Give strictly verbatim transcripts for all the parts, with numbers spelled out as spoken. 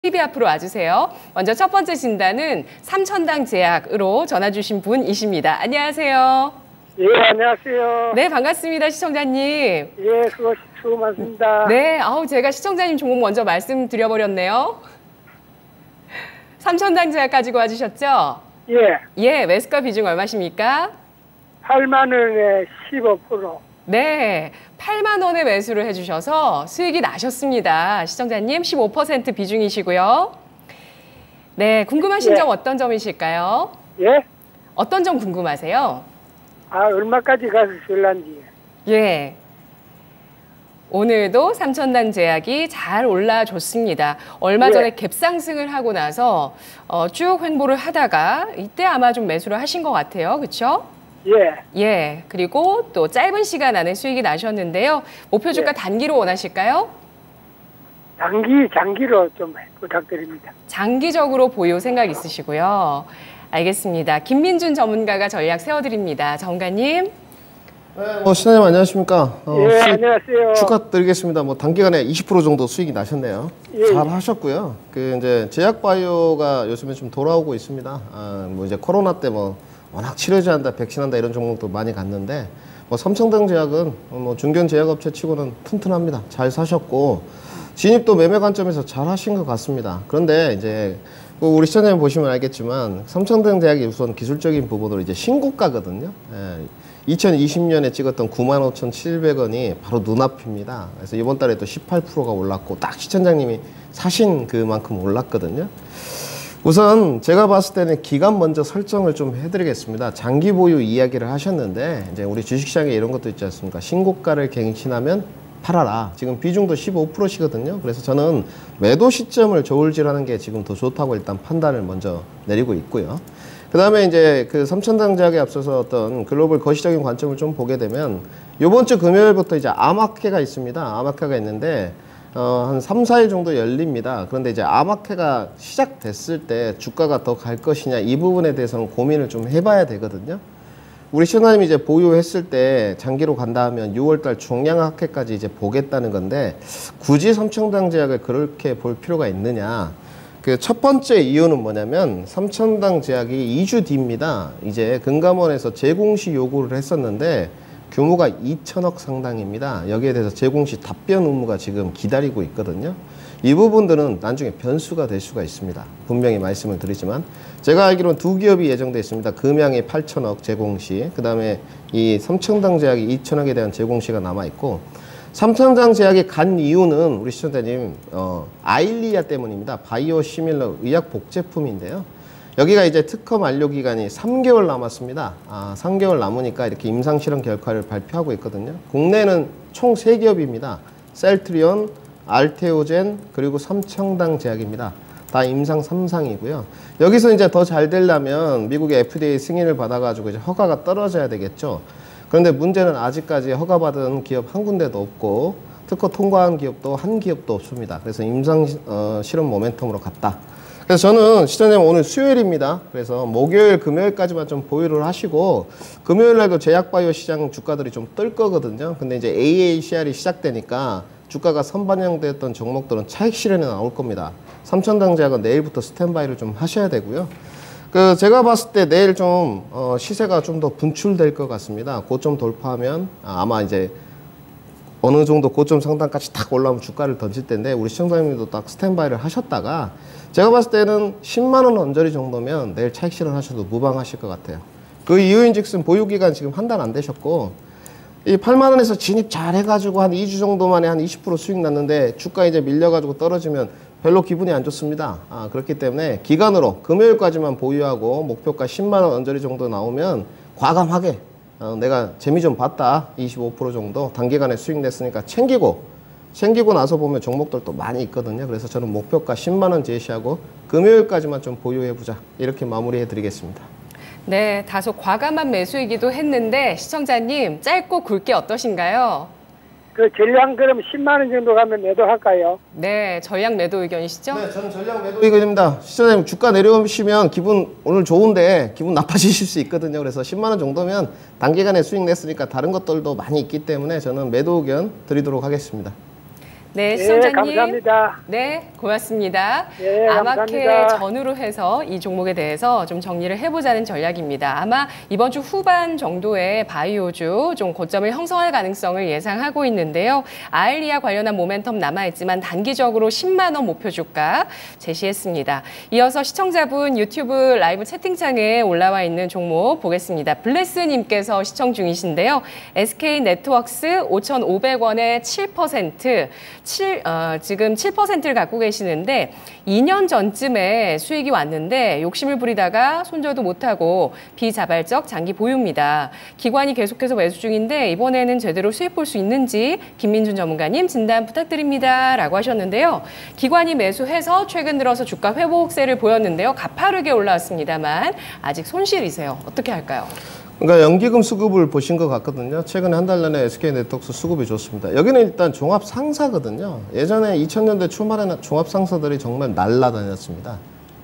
티비 앞으로 와주세요. 먼저 첫 번째 진단은 삼천당 제약으로 전화 주신 분이십니다. 안녕하세요. 예, 안녕하세요. 네, 반갑습니다, 시청자님. 예, 수고, 수고 많습니다. 네, 아우 제가 시청자님 종목 먼저 말씀드려버렸네요. 삼천당 제약 가지고 와주셨죠? 예. 예, 매수가 비중 얼마십니까? 팔만 원에 십오 퍼센트. 네, 팔만 원에 매수를 해주셔서 수익이 나셨습니다. 시청자님 십오 퍼센트 비중이시고요. 네, 궁금하신 예. 점 어떤 점이실까요? 예? 어떤 점 궁금하세요? 아, 얼마까지 가서 쓸란지. 예. 오늘도 삼천당 제약이 잘 올라줬습니다. 얼마 예. 전에 갭상승을 하고 나서 어, 쭉 횡보를 하다가 이때 아마 좀 매수를 하신 것 같아요. 그렇죠? 예. 예. 그리고 또 짧은 시간 안에 수익이 나셨는데요. 목표 주가 예. 단기로 원하실까요? 장기, 장기로 좀 부탁드립니다. 장기적으로 보유 생각 있으시고요. 알겠습니다. 김민준 전문가가 전략 세워드립니다. 전문가님. 네, 뭐 시장님 안녕하십니까? 어, 예, 수익 안녕하세요. 축하드리겠습니다. 뭐 단기간에 이십 퍼센트 정도 수익이 나셨네요. 예. 잘 하셨고요. 그 이제 제약바이오가 요즘에 좀 돌아오고 있습니다. 아, 뭐 이제 코로나 때 뭐 워낙 치료제한다, 백신한다 이런 종목도 많이 갔는데 뭐 삼천당 제약은 뭐 중견 제약업체 치고는 튼튼합니다. 잘 사셨고 진입도 매매 관점에서 잘 하신 것 같습니다. 그런데 이제 우리 시청자님 보시면 알겠지만 삼천당 제약이 우선 기술적인 부분으로 이제 신고가거든요. 예. 이천이십 년에 찍었던 구만 오천칠백 원이 바로 눈앞입니다. 그래서 이번 달에 또 십팔 퍼센트가 올랐고 딱 시청자님이 사신 그만큼 올랐거든요. 우선 제가 봤을 때는 기간 먼저 설정을 좀 해드리겠습니다. 장기 보유 이야기를 하셨는데 이제 우리 주식시장에 이런 것도 있지 않습니까? 신고가를 갱신하면 팔아라. 지금 비중도 십오 퍼센트시거든요. 그래서 저는 매도 시점을 저울질하는 게 지금 더 좋다고 일단 판단을 먼저 내리고 있고요. 그 다음에 이제 그 삼천당 제약에 앞서서 어떤 글로벌 거시적인 관점을 좀 보게 되면 요번 주 금요일부터 이제 암학회가 있습니다. 암학회가 있는데 어, 한 삼, 사 일 정도 열립니다. 그런데 이제 암학회가 시작됐을 때 주가가 더 갈 것이냐 이 부분에 대해서는 고민을 좀 해봐야 되거든요. 우리 시청자님이 이제 보유했을 때 장기로 간다 하면 유월달 종량학회까지 이제 보겠다는 건데 굳이 삼천당 제약을 그렇게 볼 필요가 있느냐. 그 첫 번째 이유는 뭐냐면 삼천당 제약이 이 주 뒤입니다. 이제 금감원에서 재공시 요구를 했었는데 규모가 이천억 상당입니다. 여기에 대해서 재공시 답변 의무가 지금 기다리고 있거든요. 이 부분들은 나중에 변수가 될 수가 있습니다. 분명히 말씀을 드리지만 제가 알기로는 두 기업이 예정되어 있습니다. 금양이 팔천억 재공시, 그 다음에 이 삼천당 제약이 이천억에 대한 재공시가 남아있고 삼천당 제약이 간 이유는 우리 시청자님 어, 아일리아 때문입니다. 바이오 시밀러 의약 복제품인데요. 여기가 이제 특허 만료 기간이 삼 개월 남았습니다. 아, 삼 개월 남으니까 이렇게 임상실험 결과를 발표하고 있거든요. 국내는 총 세 기업입니다. 셀트리온, 알테오젠, 그리고 삼천당 제약입니다. 다 임상 삼 상이고요. 여기서 이제 더 잘 되려면 미국의 에프디에이 승인을 받아가지고 이제 허가가 떨어져야 되겠죠. 그런데 문제는 아직까지 허가받은 기업 한 군데도 없고 특허 통과한 기업도 한 기업도 없습니다. 그래서 임상 어, 실험 모멘텀으로 갔다. 그래서 저는 시청자님 오늘 수요일입니다. 그래서 목요일, 금요일까지만 좀 보유를 하시고 금요일 날도 제약바이오 시장 주가들이 좀 뜰 거거든요. 근데 이제 에이에이씨알이 시작되니까 주가가 선반영되었던 종목들은 차익 실현에 나올 겁니다. 삼천당 제약은 내일부터 스탠바이를 좀 하셔야 되고요. 그 제가 봤을 때 내일 좀 어 시세가 좀 더 분출될 것 같습니다. 고점 돌파하면 아마 이제 어느 정도 고점 상단까지 탁 올라오면 주가를 던질 텐데 우리 시청자님도 딱 스탠바이를 하셨다가 제가 봤을 때는 십만 원 언저리 정도면 내일 차익 실현하셔도 무방하실 것 같아요. 그 이유인즉슨 보유기간 지금 한 달 안 되셨고 이 팔만 원에서 진입 잘 해가지고 한 이 주 정도 만에 한 이십 퍼센트 수익 났는데 주가 이제 밀려가지고 떨어지면 별로 기분이 안 좋습니다. 아, 그렇기 때문에 기간으로 금요일까지만 보유하고 목표가 십만 원 언저리 정도 나오면 과감하게 어, 내가 재미 좀 봤다. 이십오 퍼센트 정도 단기간에 수익 냈으니까 챙기고 챙기고 나서 보면 종목들도 많이 있거든요. 그래서 저는 목표가 십만 원 제시하고 금요일까지만 좀 보유해보자. 이렇게 마무리해 드리겠습니다. 네, 다소 과감한 매수이기도 했는데 시청자님 짧고 굵게 어떠신가요? 그 전량 그럼 십만 원 정도 가면 매도할까요? 네, 전략 매도 의견이시죠? 네, 저는 전략 매도 의견입니다. 시청자님 주가 내려오시면 기분 오늘 좋은데 기분 나빠지실 수 있거든요. 그래서 십만 원 정도면 단기간에 수익 냈으니까 다른 것들도 많이 있기 때문에 저는 매도 의견 드리도록 하겠습니다. 네, 예, 시청자님. 감사합니다. 네, 고맙습니다. 예, 아마케 감사합니다. 전후로 해서 이 종목에 대해서 좀 정리를 해보자는 전략입니다. 아마 이번 주 후반 정도에 바이오주 좀 고점을 형성할 가능성을 예상하고 있는데요. 아일리아 관련한 모멘텀 남아있지만 단기적으로 십만 원 목표 주가 제시했습니다. 이어서 시청자분 유튜브 라이브 채팅창에 올라와 있는 종목 보겠습니다. 블레스님께서 시청 중이신데요. 에스케이네트워크스 오천오백 원에 칠 퍼센트, 칠, 어, 지금 칠 퍼센트를 갖고 계시는데 이 년 전쯤에 수익이 왔는데 욕심을 부리다가 손절도 못하고 비자발적 장기 보유입니다. 기관이 계속해서 매수 중인데 이번에는 제대로 수익 볼 수 있는지 김민준 전문가님 진단 부탁드립니다. 라고 하셨는데요. 기관이 매수해서 최근 들어서 주가 회복세를 보였는데요. 가파르게 올라왔습니다만 아직 손실이세요. 어떻게 할까요? 그러니까 연기금 수급을 보신 것 같거든요. 최근에 한 달 내내 에스케이네트워크스 수급이 좋습니다. 여기는 일단 종합 상사거든요. 예전에 이천 년대 초말에는 종합 상사들이 정말 날라다녔습니다.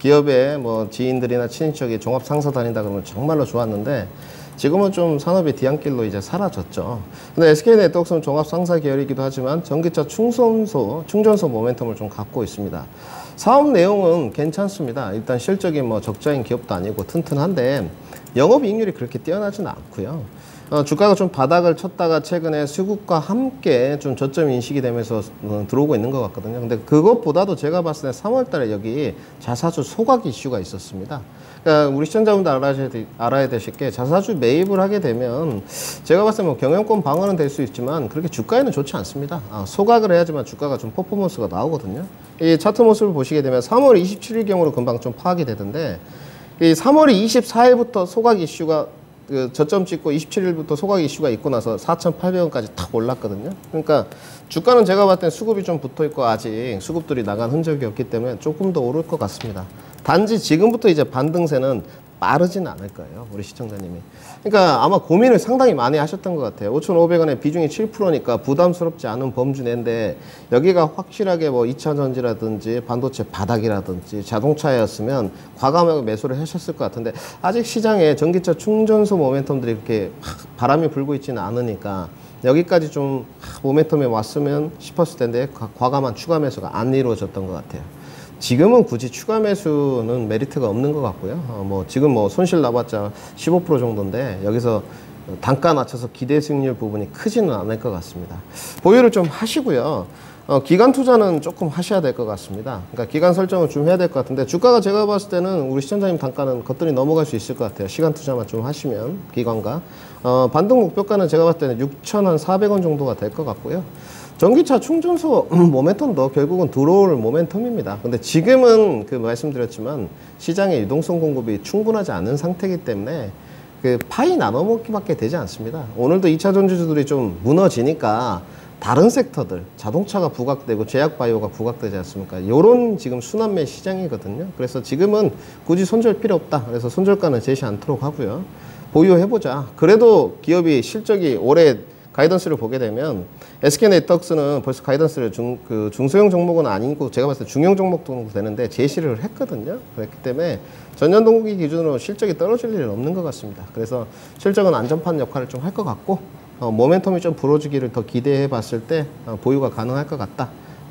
기업에 뭐 지인들이나 친인척이 종합 상사 다닌다 그러면 정말로 좋았는데 지금은 좀 산업이 뒤안길로 이제 사라졌죠. 근데 에스케이네트워크스는 종합 상사 계열이기도 하지만 전기차 충전소, 충전소 모멘텀을 좀 갖고 있습니다. 사업 내용은 괜찮습니다. 일단 실적이 뭐 적자인 기업도 아니고 튼튼한데 영업이익률이 그렇게 뛰어나지는 않고요. 어, 주가가 좀 바닥을 쳤다가 최근에 수급과 함께 좀 저점 인식이 되면서 어, 들어오고 있는 것 같거든요. 근데 그것보다도 제가 봤을 때 삼월 달에 여기 자사주 소각 이슈가 있었습니다. 그러니까 우리 시청자분들 알아야, 알아야 되실 게 자사주 매입을 하게 되면 제가 봤을 때 뭐 경영권 방어는 될 수 있지만 그렇게 주가에는 좋지 않습니다. 아, 소각을 해야지만 주가가 좀 퍼포먼스가 나오거든요. 이 차트 모습을 보시게 되면 삼월 이십칠일경으로 금방 좀 파악이 되던데 이 삼월 이십사일부터 소각 이슈가 그 저점 찍고 이십칠일부터 소각 이슈가 있고 나서 사천팔백 원까지 탁 올랐거든요. 그러니까 주가는 제가 봤을 때 수급이 좀 붙어 있고 아직 수급들이 나간 흔적이 없기 때문에 조금 더 오를 것 같습니다. 단지 지금부터 이제 반등세는 빠르지는 않을 거예요. 우리 시청자님이. 그러니까 아마 고민을 상당히 많이 하셨던 것 같아요. 오천오백 원에 비중이 칠 퍼센트니까 부담스럽지 않은 범주 내인데 여기가 확실하게 뭐 이차 전지라든지 반도체 바닥이라든지 자동차였으면 과감하게 매수를 하셨을 것 같은데 아직 시장에 전기차 충전소 모멘텀들이 그렇게 바람이 불고 있지는 않으니까 여기까지 좀 모멘텀이 왔으면 싶었을 텐데 과감한 추가 매수가 안 이루어졌던 것 같아요. 지금은 굳이 추가 매수는 메리트가 없는 것 같고요. 어, 뭐 지금 뭐 손실 나봤자 십오 퍼센트 정도인데 여기서 단가 낮춰서 기대 수익률 부분이 크지는 않을 것 같습니다. 보유를 좀 하시고요. 어, 기간 투자는 조금 하셔야 될 것 같습니다. 그러니까 기간 설정을 좀 해야 될 것 같은데 주가가 제가 봤을 때는 우리 시청자님 단가는 겉들이 넘어갈 수 있을 것 같아요. 시간 투자만 좀 하시면 기관과 어, 반등 목표가는 제가 봤을 때는 육천사백 원 정도가 될 것 같고요. 전기차 충전소 모멘텀도 결국은 들어올 모멘텀입니다. 근데 지금은 그 말씀드렸지만 시장의 유동성 공급이 충분하지 않은 상태이기 때문에 그 파이 나눠 먹기밖에 되지 않습니다. 오늘도 이차 전지주들이 좀 무너지니까 다른 섹터들, 자동차가 부각되고 제약바이오가 부각되지 않습니까? 이런 지금 순환매 시장이거든요. 그래서 지금은 굳이 손절 필요 없다. 그래서 손절가는 제시 않도록 하고요. 보유해보자. 그래도 기업이 실적이 올해 가이던스를 보게 되면 에스케이네트워크스는 벌써 가이던스를 중, 그 중소형 종목은 아니고 제가 봤을 때 중형 종목 정도 되는데 제시를 했거든요. 그렇기 때문에 전년 동기 기준으로 실적이 떨어질 일은 없는 것 같습니다. 그래서 실적은 안전판 역할을 좀 할 것 같고 어, 모멘텀이 좀 불어주기를 더 기대해 봤을 때 어, 보유가 가능할 것 같다.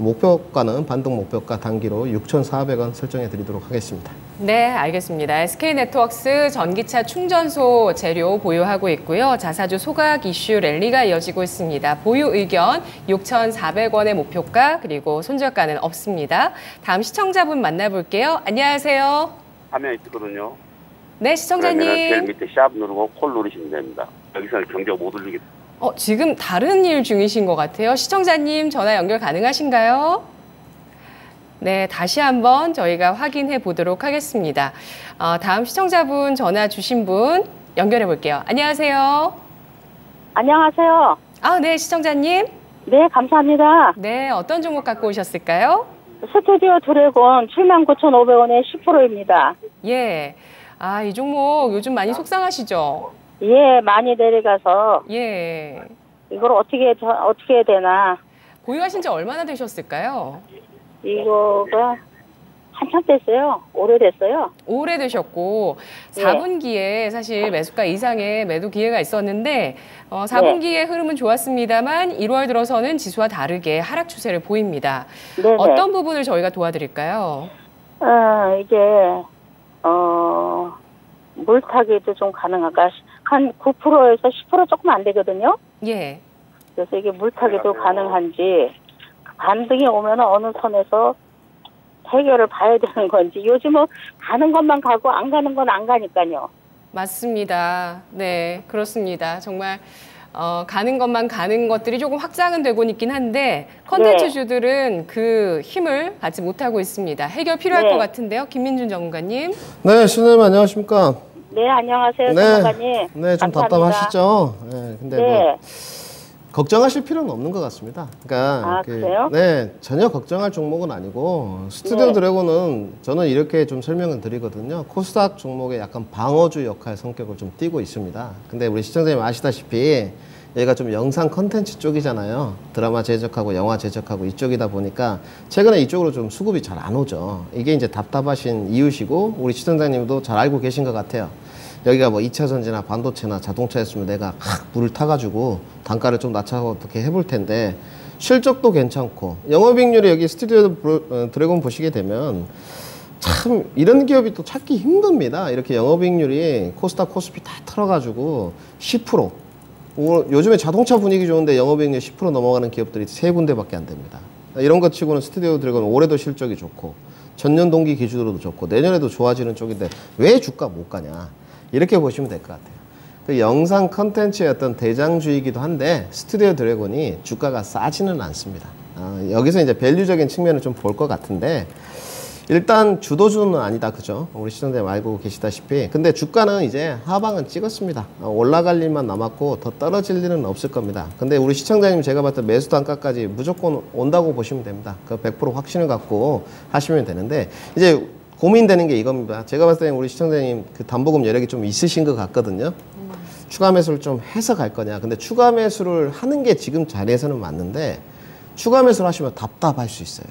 목표가는 반등 목표가 단기로 육천사백 원 설정해 드리도록 하겠습니다. 네, 알겠습니다. 에스케이네트워크스 전기차 충전소 재료 보유하고 있고요. 자사주 소각 이슈 랠리가 이어지고 있습니다. 보유 의견 육천사백 원의 목표가 그리고 손절가는 없습니다. 다음 시청자분 만나볼게요. 안녕하세요. 화면에 있거든요. 네, 시청자님. 제일 밑에 샵 누르고 콜 누르시면 됩니다. 여기서 경적 못 올리게. 어, 지금 다른 일 중이신 것 같아요. 시청자님 전화 연결 가능하신가요? 네, 다시 한번 저희가 확인해 보도록 하겠습니다. 어, 다음 시청자분 전화 주신 분 연결해 볼게요. 안녕하세요. 안녕하세요. 아, 네, 시청자님. 네, 감사합니다. 네, 어떤 종목 갖고 오셨을까요? 스튜디오 드래곤 칠만 구천오백 원에 십 퍼센트입니다. 예. 아, 이 종목 요즘 많이 속상하시죠? 예, 많이 내려가서 예. 이걸 어떻게 어떻게 해야 되나. 보유하신 지 얼마나 되셨을까요? 이거가 한참 됐어요. 오래됐어요. 오래되셨고 사 분기에 사실 매수가 이상의 매도 기회가 있었는데 어, 사 분기의 흐름은 좋았습니다만 일월 들어서는 지수와 다르게 하락 추세를 보입니다. 네네. 어떤 부분을 저희가 도와드릴까요? 아, 이게, 어, 물타기도 좀 가능할까? 한 구 퍼센트에서 십 퍼센트 조금 안 되거든요? 예. 그래서 이게 물타기도 가능한지, 반등이 오면 어느 선에서 해결을 봐야 되는 건지, 요즘은 가는 것만 가고 안 가는 건 안 가니까요. 맞습니다. 네, 그렇습니다. 정말 어, 가는 것만 가는 것들이 조금 확장은 되고 있긴 한데 컨텐츠주들은 그 힘을 받지 못하고 있습니다. 해결 필요할 네. 것 같은데요. 김민준 전문가님. 네, 신우님 안녕하십니까? 네, 안녕하세요, 네, 전문가님. 네, 좀 감사합니다. 답답하시죠? 네, 근데 네. 뭐 걱정하실 필요는 없는 것 같습니다. 그러니까 아, 그래요? 네, 전혀 걱정할 종목은 아니고 스튜디오 네. 드래곤은 저는 이렇게 좀 설명을 드리거든요. 코스닥 종목의 약간 방어주 역할 성격을 좀 띠고 있습니다. 근데 우리 시청자님 아시다시피 얘가 좀 영상 컨텐츠 쪽이잖아요. 드라마 제작하고 영화 제작하고 이쪽이다 보니까 최근에 이쪽으로 좀 수급이 잘 안 오죠. 이게 이제 답답하신 이유시고 우리 시청자님도 잘 알고 계신 것 같아요. 여기가 뭐 이 차 전지나 반도체나 자동차였으면 내가 확 불을 타가지고 단가를 좀 낮춰서 어떻게 해볼 텐데 실적도 괜찮고 영업이익률이 여기 스튜디오 드래곤 보시게 되면 참 이런 기업이 또 찾기 힘듭니다. 이렇게 영업이익률이 코스닥 코스피 다 털어가지고 십 퍼센트 요즘에 자동차 분위기 좋은데 영업이익률 십 퍼센트 넘어가는 기업들이 세 군데밖에 안 됩니다. 이런 것 치고는 스튜디오 드래곤 올해도 실적이 좋고 전년 동기 기준으로도 좋고 내년에도 좋아지는 쪽인데 왜 주가 못 가냐 이렇게 보시면 될 것 같아요. 그 영상 컨텐츠의 어떤 대장주이기도 한데 스튜디오 드래곤이 주가가 싸지는 않습니다. 어, 여기서 이제 밸류적인 측면을 좀 볼 것 같은데 일단 주도주는 아니다, 그죠? 우리 시청자님 알고 계시다시피. 근데 주가는 이제 하방은 찍었습니다. 어, 올라갈 일만 남았고 더 떨어질 일은 없을 겁니다. 근데 우리 시청자님 제가 봤을 때 매수 단가까지 무조건 온다고 보시면 됩니다. 그 백 퍼센트 확신을 갖고 하시면 되는데 이제 고민되는 게 이겁니다. 제가 봤을 때 우리 시청자님 그 담보금 여력이 좀 있으신 것 같거든요. 음. 추가 매수를 좀 해서 갈 거냐. 근데 추가 매수를 하는 게 지금 자리에서는 맞는데 추가 매수를 하시면 답답할 수 있어요.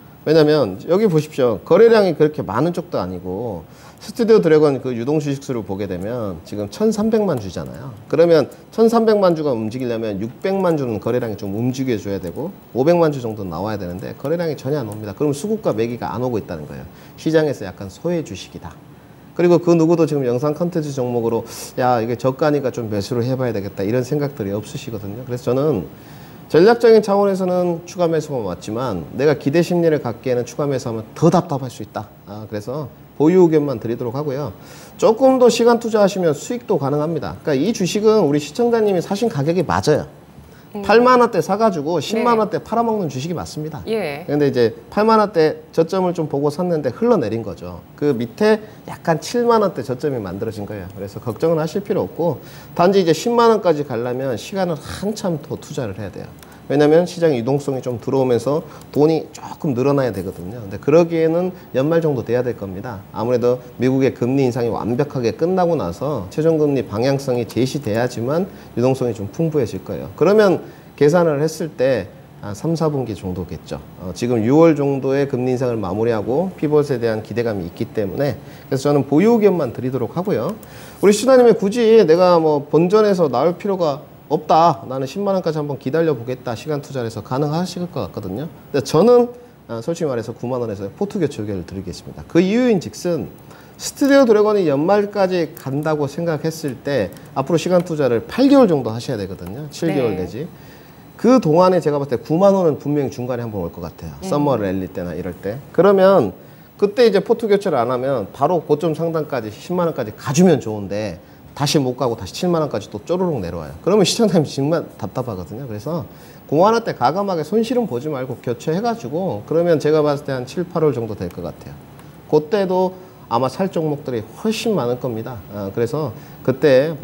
왜냐면 여기 보십시오. 거래량이 그렇게 많은 쪽도 아니고 스튜디오 드래곤 그 유동 주식수를 보게 되면 지금 천삼백만 주잖아요. 그러면 천삼백만 주가 움직이려면 육백만 주는 거래량이 좀 움직여줘야 되고 오백만 주 정도 나와야 되는데 거래량이 전혀 안 옵니다. 그럼 수급과 매기가 안 오고 있다는 거예요. 시장에서 약간 소외 주식이다. 그리고 그 누구도 지금 영상 컨텐츠 종목으로 야 이게 저가니까 좀 매수를 해봐야 되겠다 이런 생각들이 없으시거든요. 그래서 저는 전략적인 차원에서는 추가 매수가 맞지만 내가 기대 심리를 갖기에는 추가 매수하면 더 답답할 수 있다. 아, 그래서 보유 의견만 드리도록 하고요. 조금 더 시간 투자하시면 수익도 가능합니다. 그러니까 이 주식은 우리 시청자님이 사신 가격이 맞아요. 음. 팔만 원대 사가지고 십만 원대 네. 팔아먹는 주식이 맞습니다. 예. 근데 이제 팔만 원대 저점을 좀 보고 샀는데 흘러내린 거죠. 그 밑에 약간 칠만 원대 저점이 만들어진 거예요. 그래서 걱정은 하실 필요 없고 단지 이제 십만 원까지 가려면 시간을 한참 더 투자를 해야 돼요. 왜냐면 시장 유동성이 좀 들어오면서 돈이 조금 늘어나야 되거든요. 근데 그러기에는 연말 정도 돼야 될 겁니다. 아무래도 미국의 금리 인상이 완벽하게 끝나고 나서 최종금리 방향성이 제시돼야지만 유동성이 좀 풍부해질 거예요. 그러면 계산을 했을 때 한 삼, 사 분기 정도겠죠. 어, 지금 유월 정도의 금리 인상을 마무리하고 피벗에 대한 기대감이 있기 때문에 그래서 저는 보유 의견만 드리도록 하고요. 우리 시다님이 굳이 내가 뭐 본전에서 나올 필요가 없다. 나는 십만 원까지 한번 기다려 보겠다. 시간 투자를 해서 가능하실 것 같거든요. 근데 저는 솔직히 말해서 구만 원에서 포트 교체 의견을 드리겠습니다. 그 이유인 즉슨 스튜디오 드래곤이 연말까지 간다고 생각했을 때 앞으로 시간 투자를 팔 개월 정도 하셔야 되거든요. 칠 개월 네. 내지. 그 동안에 제가 봤을 때 구만 원은 분명히 중간에 한번 올 것 같아요. 음. 썸머 랠리 때나 이럴 때. 그러면 그때 이제 포트 교체를 안 하면 바로 고점 상단까지 십만 원까지 가주면 좋은데 다시 못 가고 다시 칠만 원까지 또 쪼르륵 내려와요. 그러면 시청자님 정말 답답하거든요. 그래서 구만 원대 가감하게 손실은 보지 말고 교체해가지고 그러면 제가 봤을 때 한 칠, 팔월 정도 될 것 같아요. 그때도 아마 살 종목들이 훨씬 많을 겁니다. 아, 그래서 그때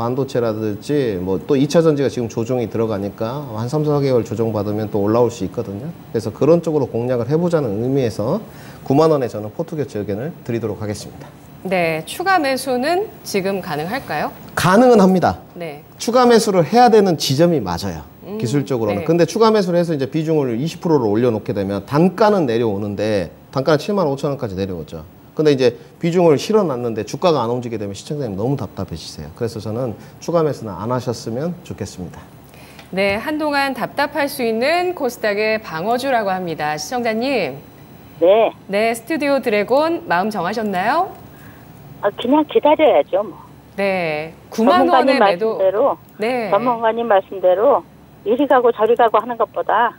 반도체라든지 뭐 또 이 차 전지가 지금 조정이 들어가니까 한 삼, 사 개월 조정받으면 또 올라올 수 있거든요. 그래서 그런 쪽으로 공략을 해보자는 의미에서 구만 원에 저는 포트 교체 의견을 드리도록 하겠습니다. 네, 추가 매수는 지금 가능할까요? 가능은 합니다. 네. 추가 매수를 해야 되는 지점이 맞아요. 음, 기술적으로는. 네. 근데 추가 매수를 해서 이제 비중을 이십 퍼센트를 올려놓게 되면 단가는 내려오는데 단가는 칠만 오천 원까지 내려오죠. 근데 이제 비중을 실어놨는데 주가가 안 움직이게 되면 시청자님 너무 답답해지세요. 그래서 저는 추가 매수는 안 하셨으면 좋겠습니다. 네, 한동안 답답할 수 있는 코스닥의 방어주라고 합니다. 시청자님. 네. 네, 스튜디오 드래곤 마음 정하셨나요? 아, 그냥 기다려야죠. 뭐. 네, 구만 전문가님 원의 매도. 말씀대로 네. 전문가님 말씀대로 이리 가고 저리 가고 하는 것보다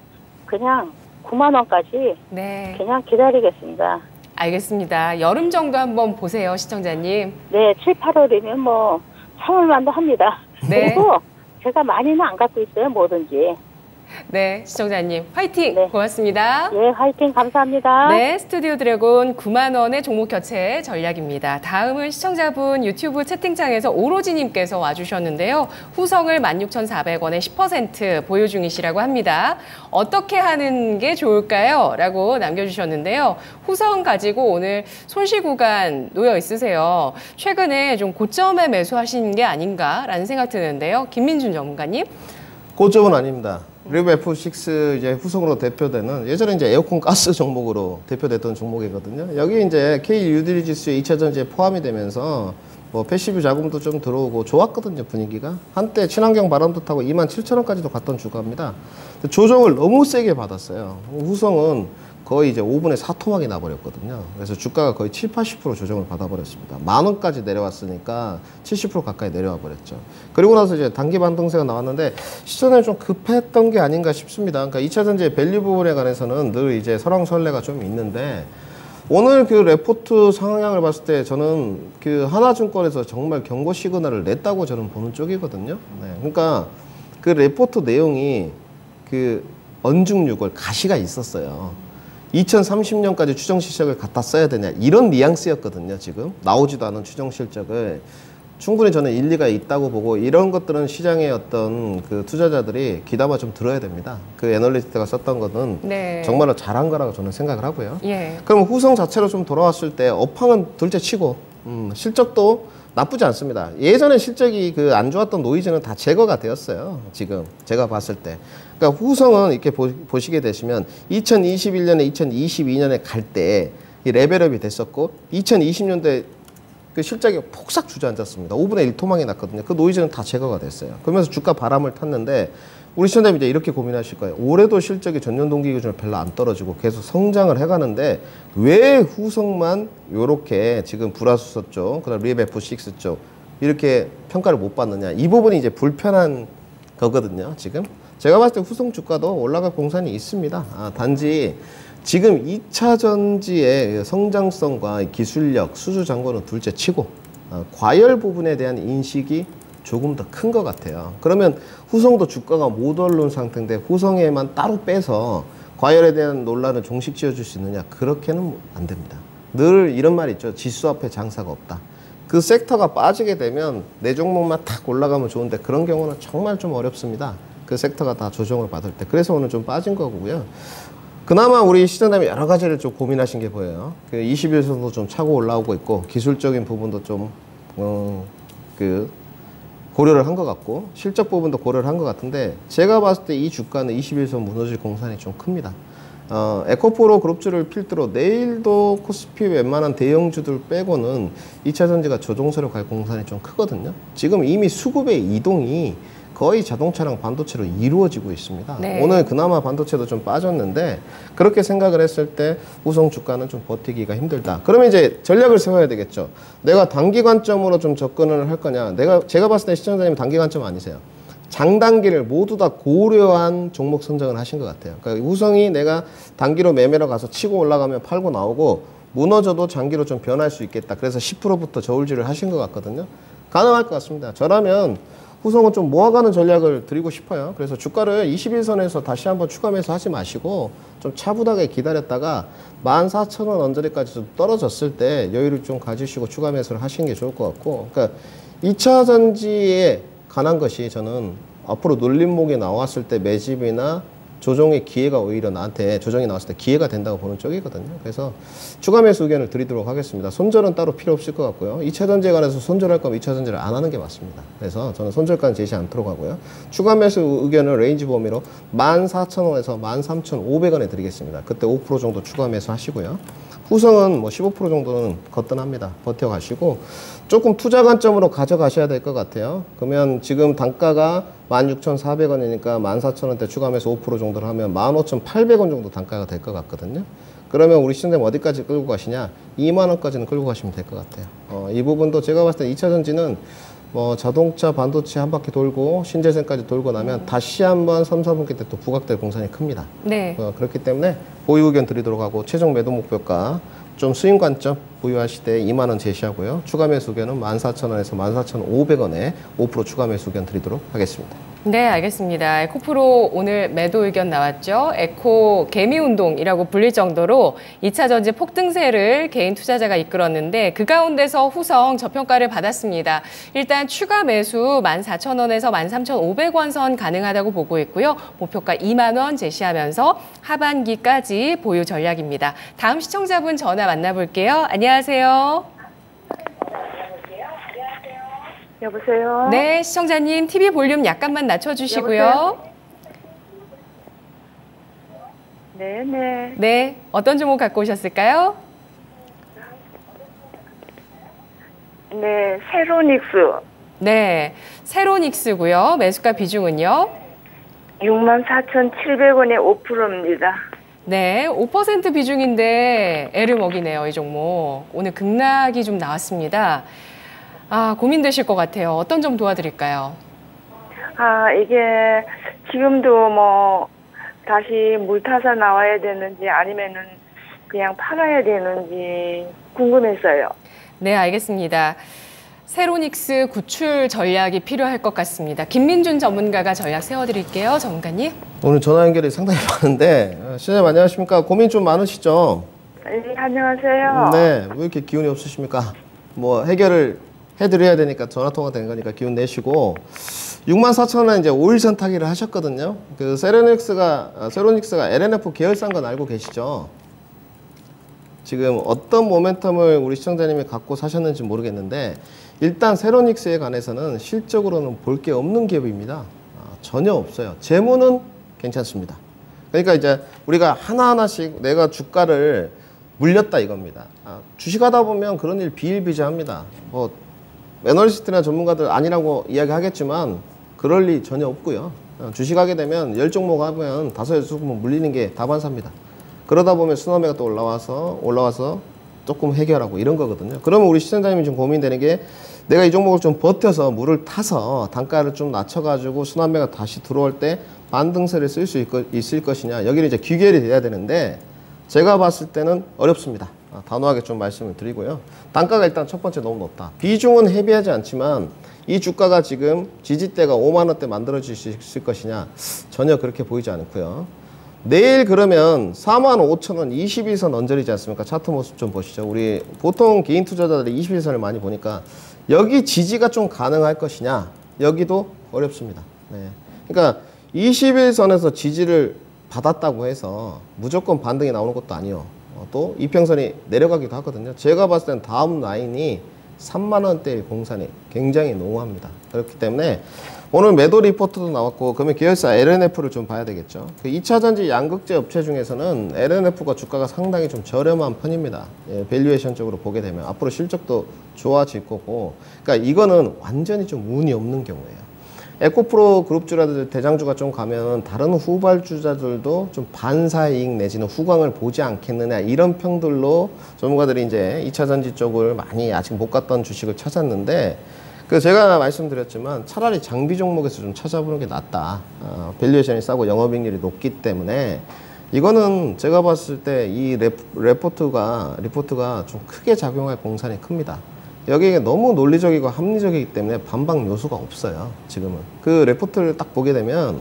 그냥 구만 원까지 네, 그냥 기다리겠습니다. 알겠습니다. 여름 정도 한번 보세요, 시청자님. 네, 칠, 팔월이면 뭐 참을만도 합니다. 네. 그리고 제가 많이는 안 갖고 있어요, 뭐든지. 네, 시청자님 화이팅! 네. 고맙습니다. 예, 화이팅 감사합니다. 네, 스튜디오 드래곤 구만 원의 종목 교체 전략입니다. 다음은 시청자분 유튜브 채팅창에서 오로지님께서 와주셨는데요. 후성을 만 육천사백 원에 십 퍼센트 보유 중이시라고 합니다. 어떻게 하는 게 좋을까요? 라고 남겨주셨는데요. 후성 가지고 오늘 손실 구간 놓여 있으세요. 최근에 좀 고점에 매수하시는 게 아닌가라는 생각 드는데요. 김민준 전문가님. 고점은 아닙니다. 리브 에프 육 이제 후성으로 대표되는 예전에 이제 에어컨 가스 종목으로 대표됐던 종목이거든요. 여기 이제 케이 유딜리 지수의 이 차 전지에 포함이 되면서 뭐 패시브 자금도 좀 들어오고 좋았거든요, 분위기가. 한때 친환경 바람도 타고 이만 칠천 원까지도 갔던 주가입니다. 조정을 너무 세게 받았어요. 후성은 거의 이제 오 분의 사 토막이 나버렸거든요. 그래서 주가가 거의 칠, 팔십 퍼센트 조정을 받아버렸습니다. 만 원까지 내려왔으니까 칠십 퍼센트 가까이 내려와 버렸죠. 그리고 나서 이제 단기 반등세가 나왔는데 시전에 좀 급했던 게 아닌가 싶습니다. 그러니까 이 차 전지의 밸류 부분에 관해서는 늘 이제 설왕설래가 좀 있는데 오늘 그 레포트 상향을 봤을 때 저는 그 하나증권에서 정말 경고 시그널을 냈다고 저는 보는 쪽이거든요. 네. 그러니까 그 레포트 내용이 그 언중 유골 가시가 있었어요. 이천삼십 년까지 추정 실적을 갖다 써야 되냐 이런 뉘앙스였거든요. 지금 나오지도 않은 추정 실적을 충분히 저는 일리가 있다고 보고 이런 것들은 시장의 어떤 그 투자자들이 귀담아 좀 들어야 됩니다. 그 애널리스트가 썼던 거는 네. 정말로 잘한 거라고 저는 생각을 하고요. 예. 그럼 후성 자체로 좀 돌아왔을 때 업황은 둘째 치고 음, 실적도 나쁘지 않습니다. 예전에 실적이 그 안 좋았던 노이즈는 다 제거가 되었어요. 지금 제가 봤을 때. 그러니까 후성은 이렇게 보, 보시게 되시면 이천이십일 년에 이천이십이 년에 갈 때 이 레벨업이 됐었고 이천이십 년도에 그 실적이 폭삭 주저앉았습니다. 오 분의 일 토막이 났거든요. 그 노이즈는 다 제거가 됐어요. 그러면서 주가 바람을 탔는데 우리 시청자님 이제 이렇게 고민하실 거예요. 올해도 실적이 전년 동기 기준으로 별로 안 떨어지고 계속 성장을 해가는데 왜 후성만 요렇게 지금 불화수소 쪽, 그다음 리브 에프 육 쪽 이렇게 평가를 못 받느냐. 이 부분이 이제 불편한 거거든요. 지금 제가 봤을 때 후성 주가도 올라갈 공산이 있습니다. 아, 단지 지금 이 차 전지의 성장성과 기술력, 수주 장고는 둘째 치고 어, 과열 부분에 대한 인식이 조금 더 큰 것 같아요. 그러면 후성도 주가가 못 오른 상태인데 후성에만 따로 빼서 과열에 대한 논란을 종식 지어줄 수 있느냐? 그렇게는 안 됩니다. 늘 이런 말 있죠. 지수 앞에 장사가 없다. 그 섹터가 빠지게 되면 내 종목만 탁 올라가면 좋은데 그런 경우는 정말 좀 어렵습니다. 그 섹터가 다 조정을 받을 때. 그래서 오늘 좀 빠진 거고요. 그나마 우리 시청자님이 여러 가지를 좀 고민하신 게 보여요. 그 이십 일선도 좀 차고 올라오고 있고 기술적인 부분도 좀 어, 그 고려를 한 것 같고 실적 부분도 고려를 한 것 같은데 제가 봤을 때 이 주가는 이십 일선 무너질 공산이 좀 큽니다. 어, 에코프로 그룹주를 필두로 내일도 코스피 웬만한 대형주들 빼고는 이 차 전지가 조종세로 갈 공산이 좀 크거든요. 지금 이미 수급의 이동이 거의 자동차랑 반도체로 이루어지고 있습니다. 네. 오늘 그나마 반도체도 좀 빠졌는데 그렇게 생각을 했을 때 우성 주가는 좀 버티기가 힘들다. 그러면 이제 전략을 세워야 되겠죠. 내가 단기 관점으로 좀 접근을 할 거냐. 내가 제가 봤을 때 시청자님 단기 관점 아니세요. 장단기를 모두 다 고려한 종목 선정을 하신 것 같아요. 그러니까 우성이 내가 단기로 매매로 가서 치고 올라가면 팔고 나오고 무너져도 장기로 좀 변할 수 있겠다. 그래서 십 퍼센트부터 저울질을 하신 것 같거든요. 가능할 것 같습니다. 저라면 후성은 좀 모아가는 전략을 드리고 싶어요. 그래서 주가를 이십 일선에서 다시 한번 추가 매수하지 마시고 좀 차분하게 기다렸다가 만 사천 원 언저리까지 좀 떨어졌을 때 여유를 좀 가지시고 추가 매수를 하시는 게 좋을 것 같고, 그러니까 이 차 전지에 관한 것이 저는 앞으로 눌림목이 나왔을 때 매집이나 조정의 기회가 오히려 나한테 조정이 나왔을 때 기회가 된다고 보는 쪽이거든요. 그래서 추가 매수 의견을 드리도록 하겠습니다. 손절은 따로 필요 없을 것 같고요. 이 차 전지에 관해서 손절할 거면 이 차 전지를 안 하는 게 맞습니다. 그래서 저는 손절가는 제시 않도록 하고요. 추가 매수 의견을 레인지 범위로 만 사천 원에서 만 삼천 오백 원에 드리겠습니다. 그때 오 퍼센트 정도 추가 매수 하시고요. 후성은 뭐 십오 퍼센트 정도는 거뜬합니다. 버텨가시고 조금 투자 관점으로 가져가셔야 될 것 같아요. 그러면 지금 단가가 만 육천사백 원이니까 만 사천 원대 추가하면서 오 퍼센트 정도를 하면 만 오천팔백 원 정도 단가가 될 것 같거든요. 그러면 우리 시청자님 어디까지 끌고 가시냐? 이만 원까지는 끌고 가시면 될 것 같아요. 어, 이 부분도 제가 봤을 때 이 차 전지는 뭐 자동차, 반도체 한 바퀴 돌고 신재생까지 돌고 나면 음. 다시 한번 삼, 사 분기 때 또 부각될 공산이 큽니다. 네. 어, 그렇기 때문에 보유 의견 드리도록 하고 최종 매도 목표가 좀 수익 관점 보유하실 때 이만 원 제시하고요. 추가 매수 의견은 만 사천 원에서 만 사천오백 원에 오 퍼센트 추가 매수 의견 드리도록 하겠습니다. 네, 알겠습니다. 에코프로 오늘 매도 의견 나왔죠. 에코 개미운동이라고 불릴 정도로 이 차 전지 폭등세를 개인 투자자가 이끌었는데 그 가운데서 후성 저평가를 받았습니다. 일단 추가 매수 만 사천 원에서 만 삼천오백 원 선 가능하다고 보고 있고요. 목표가 이만 원 제시하면서 하반기까지 보유 전략입니다. 다음 시청자분 전화 만나볼게요. 안녕하세요. 여보세요? 네, 시청자님 티비 볼륨 약간만 낮춰주시고요. 네네. 네, 어떤 종목 갖고 오셨을까요? 네, 세로닉스. 네, 세로닉스고요. 매수가 비중은요? 육만 사천칠백 원에 오 퍼센트입니다. 네, 오 퍼센트 비중인데 애를 먹이네요, 이 종목. 오늘 급락이 좀 나왔습니다. 아, 고민되실 것 같아요. 어떤 점 도와드릴까요? 아, 이게 지금도 뭐 다시 물 타서 나와야 되는지 아니면은 그냥 팔아야 되는지 궁금했어요. 네, 알겠습니다. 세로닉스 구출 전략이 필요할 것 같습니다. 김민준 전문가가 전략 세워드릴게요. 전문가님. 오늘 전화 연결이 상당히 많은데 시청자님 안녕하십니까? 고민 좀 많으시죠? 네, 안녕하세요. 네, 왜 이렇게 기운이 없으십니까? 뭐 해결을 해드려야 되니까 전화통화 된 거니까 기운 내시고 육만 사천 원 이제 오 일선 타기를 하셨거든요. 그 세로닉스가 세로닉스가 엘엔에프 계열사인 건 알고 계시죠? 지금 어떤 모멘텀을 우리 시청자님이 갖고 사셨는지 모르겠는데 일단 세로닉스에 관해서는 실적으로는 볼 게 없는 기업입니다. 아, 전혀 없어요. 재무는 괜찮습니다. 그러니까 이제 우리가 하나하나씩 내가 주가를 물렸다 이겁니다. 아, 주식하다 보면 그런 일 비일비재합니다. 뭐 애널리스트나 전문가들 아니라고 이야기하겠지만 그럴 리 전혀 없고요. 주식하게 되면 열 종목 하면 다섯 여섯 종목 물리는 게 다반사입니다. 그러다 보면 순환매가 또 올라와서 올라와서 조금 해결하고 이런 거거든요. 그러면 우리 시청자님이 좀 고민되는 게 내가 이 종목을 좀 버텨서 물을 타서 단가를 좀 낮춰가지고 순환매가 다시 들어올 때 반등세를 쓸 수 있을 것이냐. 여기는 이제 귀결이 돼야 되는데 제가 봤을 때는 어렵습니다. 아, 단호하게 좀 말씀을 드리고요. 단가가 일단 첫 번째 너무 높다. 비중은 헤비하지 않지만 이 주가가 지금 지지대가 오만 원대 만들어질 수 있을 것이냐 전혀 그렇게 보이지 않고요. 내일 그러면 사만 오천 원 이십일 선 언저리지 않습니까? 차트 모습 좀 보시죠. 우리 보통 개인 투자자들이 이십일 선을 많이 보니까 여기 지지가 좀 가능할 것이냐 여기도 어렵습니다. 네. 그러니까 이십일 선에서 지지를 받았다고 해서 무조건 반등이 나오는 것도 아니요. 또 이평선이 내려가기도 하거든요. 제가 봤을 땐 다음 라인이 삼만 원대의 공산이 굉장히 농후합니다. 그렇기 때문에 오늘 매도 리포트도 나왔고 그러면 계열사 엘엔에프를 좀 봐야 되겠죠. 그 이 차 전지 양극재 업체 중에서는 엘엔에프가 주가가 상당히 좀 저렴한 편입니다. 예, 밸류에이션적으로 보게 되면 앞으로 실적도 좋아질 거고 그러니까 이거는 완전히 좀 운이 없는 경우예요. 에코프로 그룹주라든지 대장주가 좀 가면 다른 후발주자들도 좀 반사이익 내지는 후광을 보지 않겠느냐 이런 평들로 전문가들이 이제 이 차 전지 쪽을 많이 아직 못 갔던 주식을 찾았는데 그 제가 말씀드렸지만 차라리 장비 종목에서 좀 찾아보는 게 낫다. 어, 밸류에이션이 싸고 영업이익률이 높기 때문에 이거는 제가 봤을 때 이 레포트가 리포트가 좀 크게 작용할 공산이 큽니다. 여기에 너무 논리적이고 합리적이기 때문에 반박 요소가 없어요. 지금은 그 레포트를 딱 보게 되면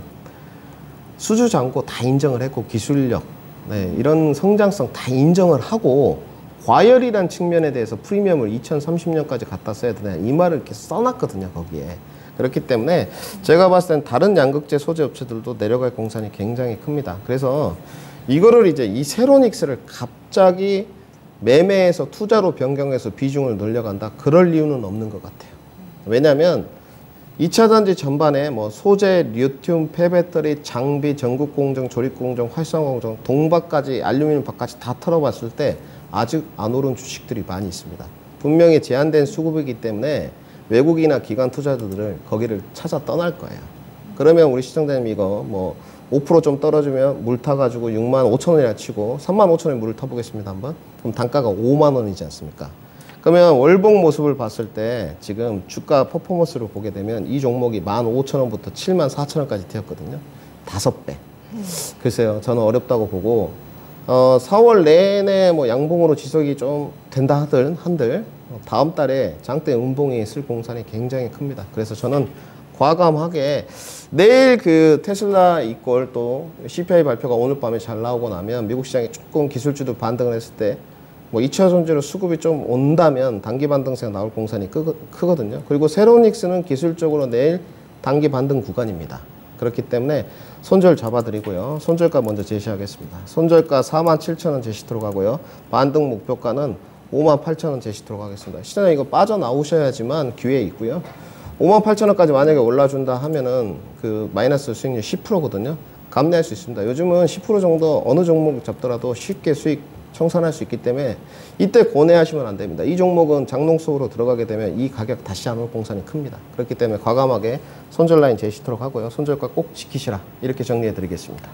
수주 잔고 다 인정을 했고 기술력 네, 이런 성장성 다 인정을 하고 과열이란 측면에 대해서 프리미엄을 이천삼십 년까지 갖다 써야 되냐 이 말을 이렇게 써놨거든요. 거기에 그렇기 때문에 제가 봤을 땐 다른 양극재 소재 업체들도 내려갈 공산이 굉장히 큽니다. 그래서 이거를 이제 이 세로닉스를 갑자기 매매에서 투자로 변경해서 비중을 늘려간다. 그럴 이유는 없는 것 같아요. 왜냐하면 이 차 전지 전반에 뭐 소재, 리튬, 폐배터리, 장비, 전국 공정, 조립 공정, 활성화 공정, 동박까지 알루미늄 박까지 다 털어봤을 때 아직 안 오른 주식들이 많이 있습니다. 분명히 제한된 수급이기 때문에 외국이나 기관 투자자들을 거기를 찾아 떠날 거예요. 그러면 우리 시청자님 이거 뭐 오 퍼센트 좀 떨어지면 물 타가지고 육만 오천 원이나 치고 삼만 오천 원에 물을 타보겠습니다 한번. 그럼 단가가 오만 원이지 않습니까? 그러면 월봉 모습을 봤을 때 지금 주가 퍼포먼스를 보게 되면 이 종목이 만 오천 원부터 칠만 사천 원까지 튀었거든요. 다섯 배. 음. 글쎄요, 저는 어렵다고 보고 어, 사월 내내 뭐 양봉으로 지속이 좀 된다 하들 한들 다음 달에 장대 음봉이 있을 공산이 굉장히 큽니다. 그래서 저는 과감하게 내일 그 테슬라 이꼴 또 씨피아이 발표가 오늘 밤에 잘 나오고 나면 미국 시장이 조금 기술주도 반등을 했을 때 뭐 이 차 전지로 수급이 좀 온다면 단기 반등세가 나올 공산이 크, 크거든요. 그리고 세로닉스는 기술적으로 내일 단기 반등 구간입니다. 그렇기 때문에 손절 잡아드리고요. 손절가 먼저 제시하겠습니다. 손절가 사만 칠천 원 제시 들어가고요. 반등 목표가는 오만 팔천 원 제시 들어가겠습니다. 시장에 이거 빠져나오셔야지만 기회 있고요. 오만 팔천 원까지 만약에 올라준다 하면은 그 마이너스 수익률 십 퍼센트거든요. 감내할 수 있습니다. 요즘은 십 퍼센트 정도 어느 종목 잡더라도 쉽게 수익 청산할 수 있기 때문에 이때 고뇌하시면 안 됩니다. 이 종목은 장롱 속으로 들어가게 되면 이 가격 다시 안 올 공산이 큽니다. 그렇기 때문에 과감하게 손절 라인 제시토록 하고요. 손절가 꼭 지키시라. 이렇게 정리해 드리겠습니다.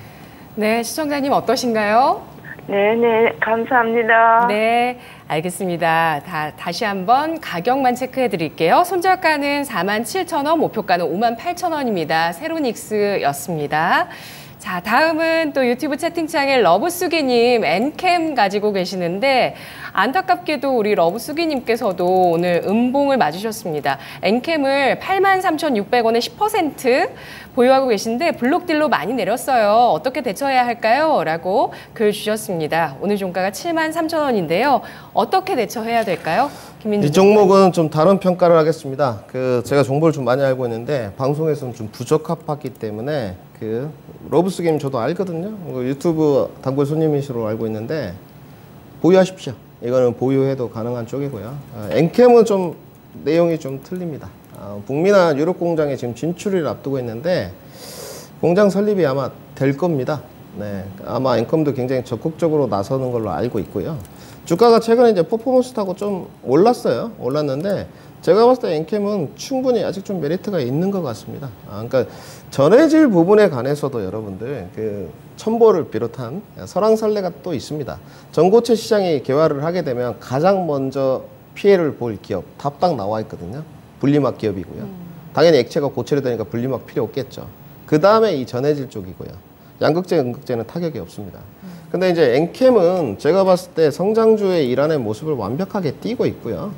네, 시청자님 어떠신가요? 네네, 감사합니다. 네, 알겠습니다. 다, 다시 한번 가격만 체크해 드릴게요. 손절가는 사만 칠천 원, 목표가는 오만 팔천 원입니다. 세로닉스였습니다. 자, 다음은 또 유튜브 채팅창에 러브수기님 엔캠 가지고 계시는데 안타깝게도 우리 러브수기님께서도 오늘 음봉을 맞으셨습니다. 엔캠을 팔만 삼천육백 원에 십 퍼센트 보유하고 계신데 블록딜로 많이 내렸어요. 어떻게 대처해야 할까요? 라고 글 주셨습니다. 오늘 종가가 칠만 삼천 원인데요. 어떻게 대처해야 될까요? 김민주 이 종목은 좀 다른 평가를 하겠습니다. 그 제가 정보를 좀 많이 알고 있는데 방송에서는 좀 부적합하기 때문에 그 러브스게임 저도 알거든요. 유튜브 단골 손님이시로 알고 있는데 보유하십시오. 이거는 보유해도 가능한 쪽이고요. 엔캠은 좀 내용이 좀 틀립니다. 어, 북미나 유럽 공장에 지금 진출을 앞두고 있는데 공장 설립이 아마 될 겁니다. 네, 아마 엔컴도 굉장히 적극적으로 나서는 걸로 알고 있고요. 주가가 최근에 이제 퍼포먼스 타고 좀 올랐어요. 올랐는데 제가 봤을 때 엔캠은 충분히 아직 좀 메리트가 있는 것 같습니다. 아, 그러니까 전해질 부분에 관해서도 여러분들 그 첨보를 비롯한 설왕설래가 또 있습니다. 전고체 시장이 개화를 하게 되면 가장 먼저 피해를 볼 기업 답딱 나와 있거든요. 분리막 기업이고요. 음. 당연히 액체가 고체로 되니까 분리막 필요 없겠죠. 그 다음에 이 전해질 쪽이고요. 양극재, 음극재는 타격이 없습니다. 음. 근데 이제 엔캠은 제가 봤을 때 성장주의 일환의 모습을 완벽하게 띄고 있고요.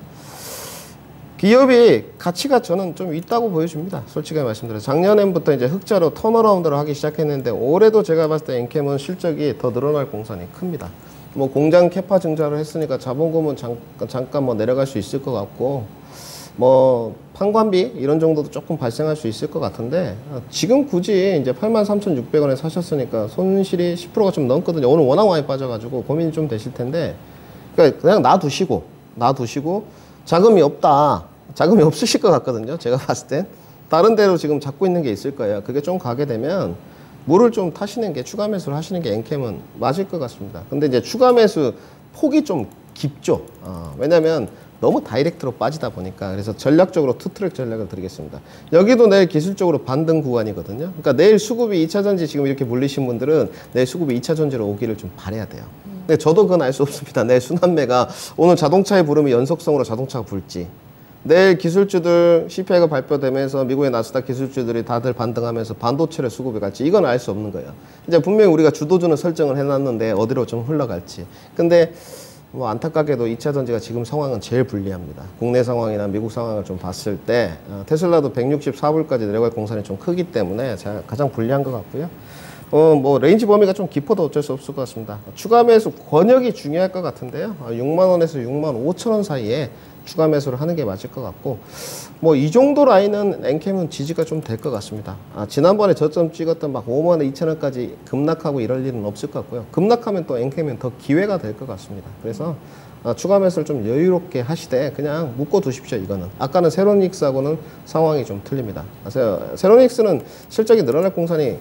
기업이 가치가 저는 좀 있다고 보여집니다. 솔직히 말씀드려서 작년부터 이제 흑자로 턴어라운드를 하기 시작했는데 올해도 제가 봤을 때 엔캠은 실적이 더 늘어날 공산이 큽니다. 뭐 공장 캐파 증자를 했으니까 자본금은 잠깐, 잠깐 뭐 내려갈 수 있을 것 같고 뭐 판관비 이런 정도도 조금 발생할 수 있을 것 같은데 지금 굳이 이제 팔만 삼천육백 원에 사셨으니까 손실이 십 퍼센트가 좀 넘거든요. 오늘 워낙 많이 빠져가지고 고민이 좀 되실 텐데 그러니까 그냥 놔두시고 놔두시고 자금이 없다. 자금이 없으실 것 같거든요. 제가 봤을 땐 다른 데로 지금 잡고 있는 게 있을 거예요. 그게 좀 가게 되면 물을 좀 타시는 게 추가 매수를 하시는 게 엔캠은 맞을 것 같습니다. 근데 이제 추가 매수 폭이 좀 깊죠. 어, 왜냐하면 너무 다이렉트로 빠지다 보니까 그래서 전략적으로 투트랙 전략을 드리겠습니다. 여기도 내일 기술적으로 반등 구간이거든요. 그러니까 내일 수급이 이 차 전지 지금 이렇게 몰리신 분들은 내일 수급이 이 차 전지로 오기를 좀 바라야 돼요. 근데 저도 그건 알 수 없습니다. 내일 순환매가 오늘 자동차의 부름이 연속성으로 자동차가 불지 내일 기술주들 씨피아이가 발표되면서 미국의 나스닥 기술주들이 다들 반등하면서 반도체를 수급해 갈지 이건 알 수 없는 거예요. 이제 분명히 우리가 주도주는 설정을 해놨는데 어디로 좀 흘러갈지. 근데 뭐 안타깝게도 이 차 전지가 지금 상황은 제일 불리합니다. 국내 상황이나 미국 상황을 좀 봤을 때 테슬라도 백육십사 불까지 내려갈 공산이 좀 크기 때문에 가장 불리한 것 같고요. 어, 뭐, 레인지 범위가 좀 깊어도 어쩔 수 없을 것 같습니다. 추가 매수 권역이 중요할 것 같은데요. 육만 원에서 육만 오천 원 사이에 추가 매수를 하는 게 맞을 것 같고, 뭐, 이 정도 라인은 엔캠은 지지가 좀 될 것 같습니다. 아, 지난번에 저점 찍었던 막 오만 원, 이천 원까지 급락하고 이럴 일은 없을 것 같고요. 급락하면 또 엔캠은 더 기회가 될 것 같습니다. 그래서, 아, 추가 매수를 좀 여유롭게 하시되 그냥 묶어 두십시오, 이거는. 아까는 세로닉스하고는 상황이 좀 틀립니다. 아, 세로닉스는 실적이 늘어날 공산이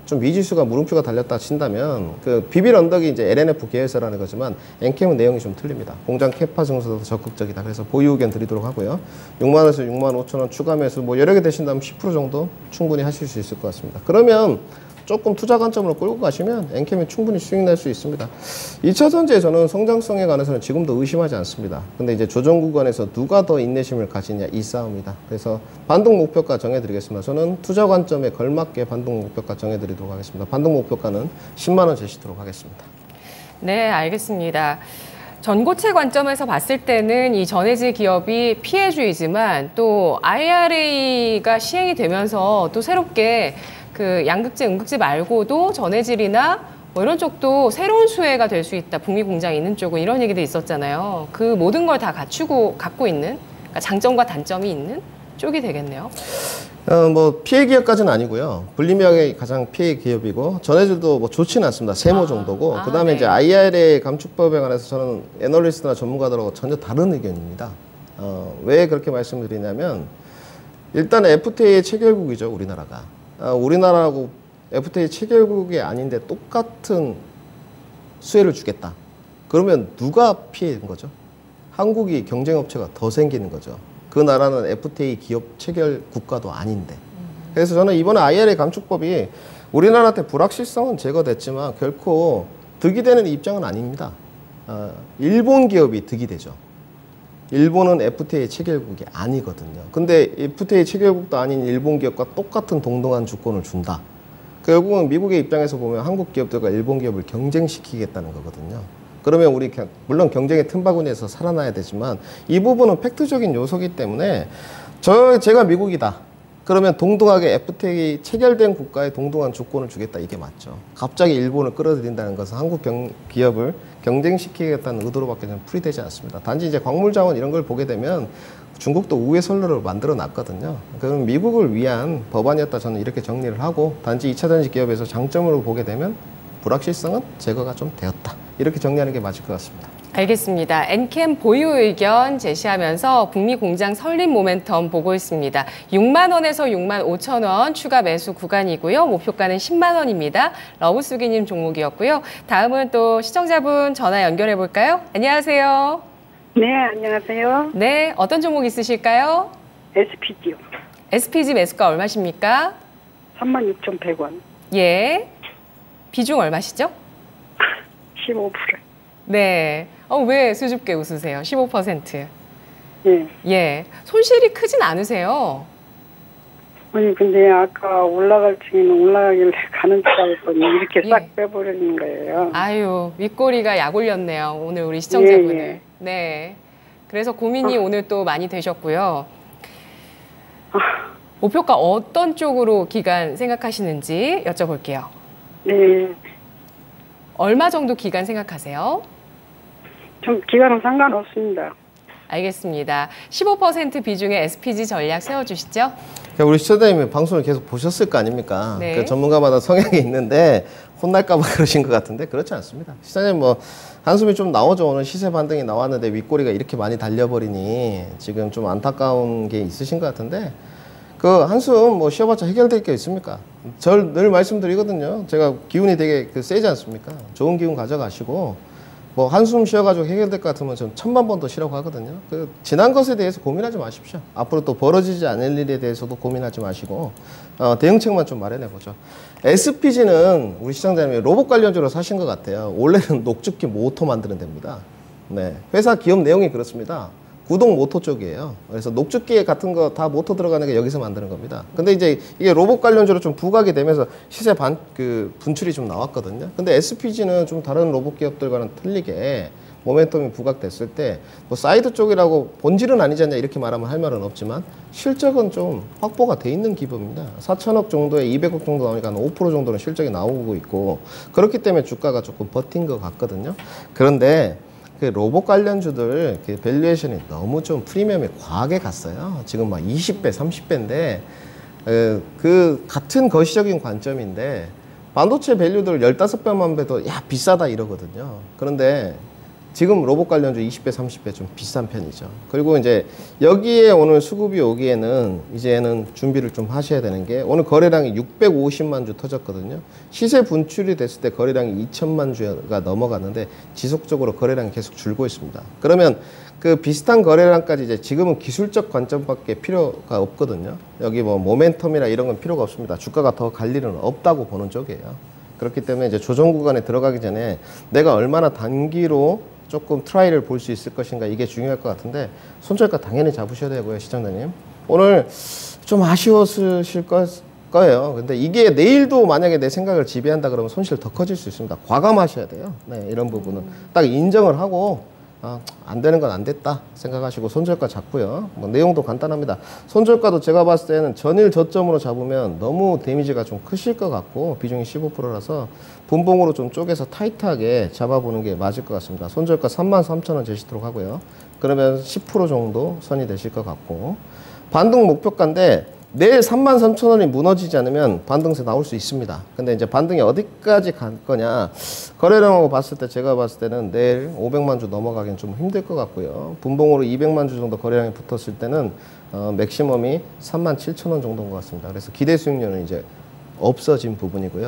좀 미지수가 물음표가 달렸다 친다면 그 비빌 언덕이 이제 엘엔에프 계열사라는 거지만 엔캠은 내용이 좀 틀립니다. 공장 캐파 증서도 적극적이다. 그래서 보유 의견 드리도록 하고요. 육만 원에서 육만 오천 원 추가 매수 뭐 여러 개 되신다면 십 퍼센트 정도 충분히 하실 수 있을 것 같습니다. 그러면 조금 투자 관점으로 끌고 가시면 엔캠이 충분히 수익 낼 수 있습니다. 이 차 전지에 저는 성장성에 관해서는 지금도 의심하지 않습니다. 근데 이제 조정 구간에서 누가 더 인내심을 가지냐 이 싸움이다. 그래서 반등 목표가 정해드리겠습니다. 저는 투자 관점에 걸맞게 반등 목표가 정해드리도록 하겠습니다. 반등 목표가는 십만 원 제시도록 하겠습니다. 네, 알겠습니다. 전고체 관점에서 봤을 때는 이 전해질 기업이 피해주이지만 또 아이알에이가 시행이 되면서 또 새롭게 그 양극재, 음극재 말고도 전해질이나 뭐 이런 쪽도 새로운 수혜가 될 수 있다. 북미 공장이 있는 쪽은 이런 얘기도 있었잖아요. 그 모든 걸 다 갖추고 갖고 있는 그러니까 장점과 단점이 있는 쪽이 되겠네요. 어, 뭐 피해 기업까지는 아니고요. 분리명이 가장 피해 기업이고 전해질도 뭐 좋지는 않습니다. 세모 아, 정도고 아, 그다음에 네. 이제 아이알에이 감축법에 관해서 저는 애널리스트나 전문가들하고 전혀 다른 의견입니다. 어, 왜 그렇게 말씀드리냐면 일단 에프티에이 체결국이죠, 우리나라가. 어, 우리나라하고 에프티에이 체결국이 아닌데 똑같은 수혜를 주겠다. 그러면 누가 피해인 거죠? 한국이 경쟁업체가 더 생기는 거죠. 그 나라는 에프티에이 기업 체결 국가도 아닌데. 그래서 저는 이번에 아이알에이 감축법이 우리나라한테 불확실성은 제거됐지만 결코 득이 되는 입장은 아닙니다. 어, 일본 기업이 득이 되죠. 일본은 에프티에이 체결국이 아니거든요. 근데 에프티에이 체결국도 아닌 일본 기업과 똑같은 동등한 주권을 준다. 결국은 미국의 입장에서 보면 한국 기업들과 일본 기업을 경쟁시키겠다는 거거든요. 그러면 우리 물론 경쟁의 틈바구니에서 살아나야 되지만 이 부분은 팩트적인 요소이기 때문에 저 제가 미국이다. 그러면 동등하게 에프티에이 체결된 국가에 동등한 조건을 주겠다. 이게 맞죠. 갑자기 일본을 끌어들인다는 것은 한국 경, 기업을 경쟁시키겠다는 의도로밖에 좀 풀이되지 않습니다. 단지 이제 광물자원 이런 걸 보게 되면 중국도 우회 선로를 만들어 놨거든요. 그럼 미국을 위한 법안이었다 저는 이렇게 정리를 하고 단지 이 차 전지 기업에서 장점으로 보게 되면 불확실성은 제거가 좀 되었다. 이렇게 정리하는 게 맞을 것 같습니다. 알겠습니다. 엔캠 보유 의견 제시하면서 북미 공장 설립 모멘텀 보고 있습니다. 육만 원에서 육만 오천 원 추가 매수 구간이고요. 목표가는 십만 원입니다. 러브수기님 종목이었고요. 다음은 또 시청자분 전화 연결해 볼까요? 안녕하세요. 네, 안녕하세요. 네, 어떤 종목 있으실까요? 에스피지요. 에스피지 매수가 얼마십니까? 삼만 육천백 원. 예. 비중 얼마시죠? 십오 퍼센트. 네. 어, 왜 수줍게 웃으세요? 십오 퍼센트. 예. 예. 손실이 크진 않으세요? 아니, 근데 아까 올라갈 층에는 올라가길래 가는 줄 알았더니 이렇게 예. 싹 빼버리는 거예요. 아유, 윗꼬리가 약 올렸네요. 오늘 우리 시청자분을. 예, 예. 네. 그래서 고민이 어. 오늘 또 많이 되셨고요. 아. 목표가 어떤 쪽으로 기간 생각하시는지 여쭤볼게요. 네. 얼마 정도 기간 생각하세요? 좀 기간은 상관없습니다. 알겠습니다. 십오 퍼센트 비중의 에스피지 전략 세워주시죠. 우리 시청자님이 방송을 계속 보셨을 거 아닙니까? 네. 그 전문가마다 성향이 있는데 혼날까 봐 그러신 것 같은데 그렇지 않습니다. 시청자님 뭐 한숨이 좀 나오죠. 오늘 시세 반등이 나왔는데 윗꼬리가 이렇게 많이 달려버리니 지금 좀 안타까운 게 있으신 것 같은데 그 한숨 뭐 쉬어봤자 해결될 게 있습니까? 절 늘 말씀드리거든요. 제가 기운이 되게 그 세지 않습니까? 좋은 기운 가져가시고 뭐 한숨 쉬어가지고 해결될 것 같으면 전 천만 번 더 쉬라고 하거든요. 그 지난 것에 대해서 고민하지 마십시오. 앞으로 또 벌어지지 않을 일에 대해서도 고민하지 마시고 어, 대응책만 좀 마련해 보죠. 에스피지는 우리 시청자님이 로봇 관련주로 사신 것 같아요. 원래는 녹즙기 모터 만드는 데입니다. 네, 회사 기업 내용이 그렇습니다. 구동 모터 쪽이에요. 그래서 녹즙기 같은 거 다 모터 들어가는 게 여기서 만드는 겁니다. 근데 이제 이게 로봇 관련주로 좀 부각이 되면서 시세 반, 그 분출이 좀 나왔거든요. 근데 에스피지는 좀 다른 로봇 기업들과는 틀리게 모멘텀이 부각됐을 때 뭐 사이드 쪽이라고 본질은 아니지 않냐 이렇게 말하면 할 말은 없지만 실적은 좀 확보가 돼 있는 기업입니다. 사천억 정도에 이백억 정도 나오니까 한 오 퍼센트 정도는 실적이 나오고 있고 그렇기 때문에 주가가 조금 버틴 것 같거든요. 그런데 그 로봇 관련주들 그 밸류에이션이 너무 좀 프리미엄이 과하게 갔어요. 지금 막 이십 배, 삼십 배인데 그 같은 거시적인 관점인데 반도체 밸류들 십오 배만 배도 야 비싸다 이러거든요. 그런데 지금 로봇 관련주 이십 배, 삼십 배 좀 비싼 편이죠. 그리고 이제 여기에 오늘 수급이 오기에는 이제는 준비를 좀 하셔야 되는 게 오늘 거래량이 육백오십만 주 터졌거든요. 시세 분출이 됐을 때 거래량이 이천만 주가 넘어갔는데 지속적으로 거래량이 계속 줄고 있습니다. 그러면 그 비슷한 거래량까지 이제 지금은 기술적 관점밖에 필요가 없거든요. 여기 뭐 모멘텀이나 이런 건 필요가 없습니다. 주가가 더 갈 일은 없다고 보는 쪽이에요. 그렇기 때문에 이제 조정 구간에 들어가기 전에 내가 얼마나 단기로 조금 트라이를 볼 수 있을 것인가 이게 중요할 것 같은데 손절가 당연히 잡으셔야 되고요. 시청자님 오늘 좀 아쉬웠으실 거예요. 근데 이게 내일도 만약에 내 생각을 지배한다 그러면 손실 더 커질 수 있습니다. 과감하셔야 돼요. 네, 이런 부분은 딱 인정을 하고 아, 안 되는 건 안 됐다 생각하시고 손절가 잡고요. 뭐 내용도 간단합니다. 손절가도 제가 봤을 때는 전일 저점으로 잡으면 너무 데미지가 좀 크실 것 같고 비중이 십오 퍼센트라서 분봉으로 좀 쪼개서 타이트하게 잡아보는 게 맞을 것 같습니다. 손절가 삼만 삼천 원 제시도록 하고요. 그러면 십 퍼센트 정도 선이 되실 것 같고 반등 목표가인데 내일 삼만 삼천 원이 무너지지 않으면 반등세 나올 수 있습니다. 근데 이제 반등이 어디까지 갈 거냐. 거래량하고 봤을 때 제가 봤을 때는 내일 오백만 주 넘어가기는 좀 힘들 것 같고요. 분봉으로 이백만 주 정도 거래량이 붙었을 때는 어, 맥시멈이 삼만 칠천 원 정도인 것 같습니다. 그래서 기대 수익률은 이제 없어진 부분이고요.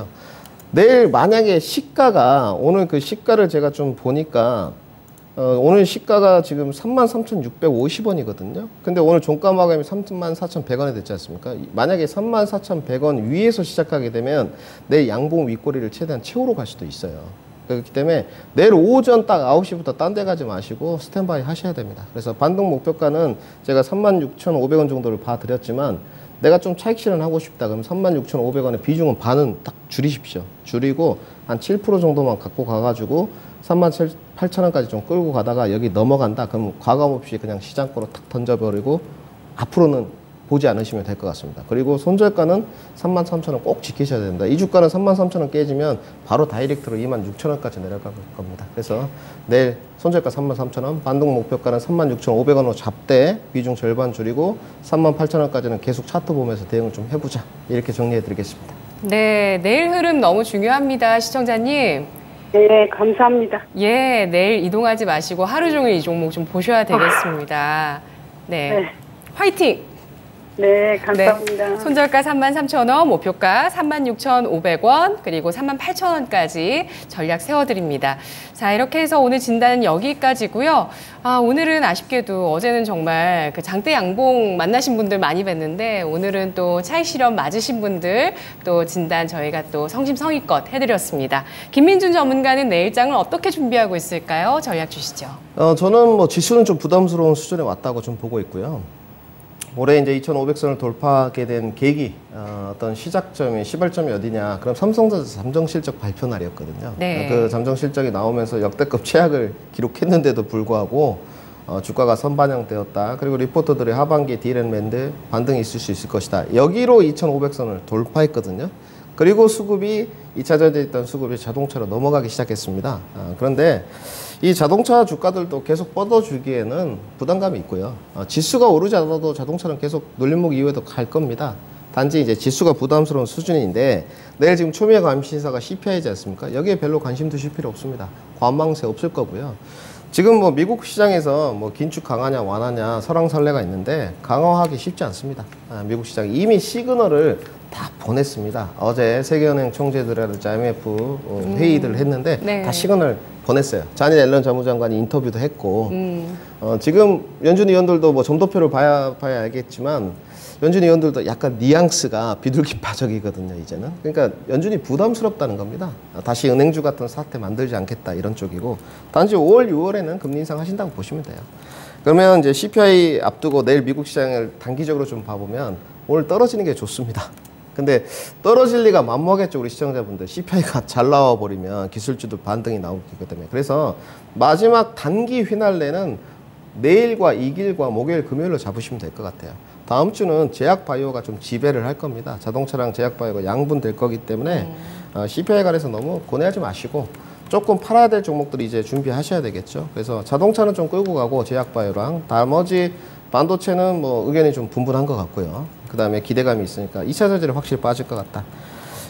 내일 만약에 시가가 오늘 그 시가를 제가 좀 보니까 어, 오늘 시가가 지금 삼만 삼천육백오십 원이거든요. 근데 오늘 종가 마감이 삼만 사천백 원이 됐지 않습니까? 만약에 삼만 사천백 원 위에서 시작하게 되면 내일 양봉 윗꼬리를 최대한 채우러 갈 수도 있어요. 그렇기 때문에 내일 오전 딱 아홉 시부터 딴 데 가지 마시고 스탠바이 하셔야 됩니다. 그래서 반등 목표가는 제가 삼만 육천오백 원 정도를 봐드렸지만 내가 좀 차익 실현하고 싶다 그러면 삼만 육천오백 원의 비중은 반은 딱 줄이십시오. 줄이고 한 칠 퍼센트 정도만 갖고 가가지고 삼만 팔천 원까지 좀 끌고 가다가 여기 넘어간다 그럼 과감 없이 그냥 시장가로 탁 던져버리고 앞으로는 보지 않으시면 될 것 같습니다. 그리고 손절가는 삼만 삼천 원 꼭 지키셔야 됩니다. 이 주가는 삼만 삼천 원 깨지면 바로 다이렉트로 이만 육천 원까지 내려갈 겁니다. 그래서 내일 손절가 삼만 삼천 원, 반등 목표가는 삼만 육천오백 원으로 잡되 비중 절반 줄이고 삼만 팔천 원까지는 계속 차트 보면서 대응을 좀 해보자. 이렇게 정리해 드리겠습니다. 네, 내일 흐름 너무 중요합니다. 시청자님. 네, 감사합니다. 예, 내일 이동하지 마시고 하루 종일 이 종목 좀 보셔야 되겠습니다. 네, 네. 화이팅! 네, 감사합니다. 네, 손절가 삼만 삼천 원, 목표가 삼만 육천오백 원, 그리고 삼만 팔천 원까지 전략 세워드립니다. 자, 이렇게 해서 오늘 진단은 여기까지고요. 아, 오늘은 아쉽게도 어제는 정말 그 장대 양봉 만나신 분들 많이 뵀는데 오늘은 또 차익 실현 맞으신 분들 또 진단 저희가 또 성심성의껏 해드렸습니다. 김민준 전문가는 내일장을 어떻게 준비하고 있을까요? 전략 주시죠. 어, 저는 뭐 지수는 좀 부담스러운 수준에 왔다고 좀 보고 있고요. 올해 이제 이천오백 선을 돌파하게 된 계기, 어, 어떤 시작점이, 시발점이 어디냐. 그럼 삼성전자 잠정실적 발표 날이었거든요. 네. 그 잠정실적이 나오면서 역대급 최악을 기록했는데도 불구하고 어, 주가가 선반영되었다. 그리고 리포터들의 하반기 딜앤맨드 반등이 있을 수 있을 것이다. 여기로 이천오백 선을 돌파했거든요. 그리고 수급이 이 차 전지에 있던 수급이 자동차로 넘어가기 시작했습니다. 어, 그런데 이 자동차 주가들도 계속 뻗어주기에는 부담감이 있고요. 어, 지수가 오르지 않아도 자동차는 계속 눌림목 이후에도 갈 겁니다. 단지 이제 지수가 부담스러운 수준인데 내일 지금 초미의 감시인사가 씨피아이지 않습니까? 여기에 별로 관심 두실 필요 없습니다. 관망세 없을 거고요. 지금 뭐 미국 시장에서 뭐 긴축 강하냐 완하냐 설왕설래가 있는데 강화하기 쉽지 않습니다. 아, 미국 시장이 이미 시그널을 다 보냈습니다. 어제 세계은행 총재들이라든지 아이엠에프 회의들을 했는데 네. 다 시그널 보냈어요. 자니 앨런 재무장관이 인터뷰도 했고 음. 어, 지금 연준 의원들도 뭐 점도표를 봐야 봐야 알겠지만 연준 의원들도 약간 뉘앙스가 비둘기파적이거든요. 이제는 그러니까 연준이 부담스럽다는 겁니다. 다시 은행주 같은 사태 만들지 않겠다 이런 쪽이고 단지 오월, 유월에는 금리 인상 하신다고 보시면 돼요. 그러면 이제 씨피아이 앞두고 내일 미국 시장을 단기적으로 좀 봐보면 오늘 떨어지는 게 좋습니다. 근데 떨어질 리가 맘먹겠죠 우리 시청자분들. 씨피아이가 잘 나와버리면 기술주도 반등이 나오기 때문에. 그래서 마지막 단기 휘날레는 내일과 이길과 목요일 금요일로 잡으시면 될 것 같아요. 다음 주는 제약바이오가 좀 지배를 할 겁니다. 자동차랑 제약바이오가 양분될 거기 때문에 음. 어, 씨피아이 관해서 너무 고뇌하지 마시고 조금 팔아야 될 종목들이 이제 준비하셔야 되겠죠. 그래서 자동차는 좀 끌고 가고 제약바이오랑 나머지 반도체는 뭐 의견이 좀 분분한 것 같고요. 그 다음에 기대감이 있으니까 이 차 전지는 확실히 빠질 것 같다.